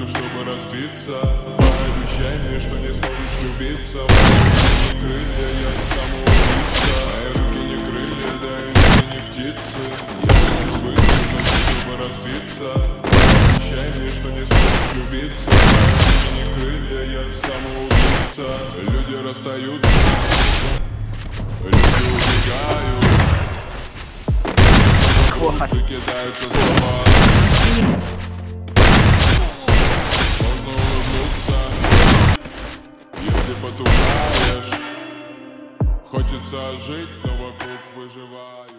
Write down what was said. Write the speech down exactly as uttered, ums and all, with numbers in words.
чтобы разбиться. Пообещай мне, что не сможешь влюбиться. Мои крылья, я самоубийца. Мои руки не крылья, да и ноги не птицы. Я хочу высунуть, чтобы разбиться. Пообещай мне, что не сможешь влюбиться. Мои не крылья, я самоубийца. Люди расстаются, люди убегают, выкидаются слова. Можно улыбнуться, если потухаешь. Хочется жить, но вокруг выживает.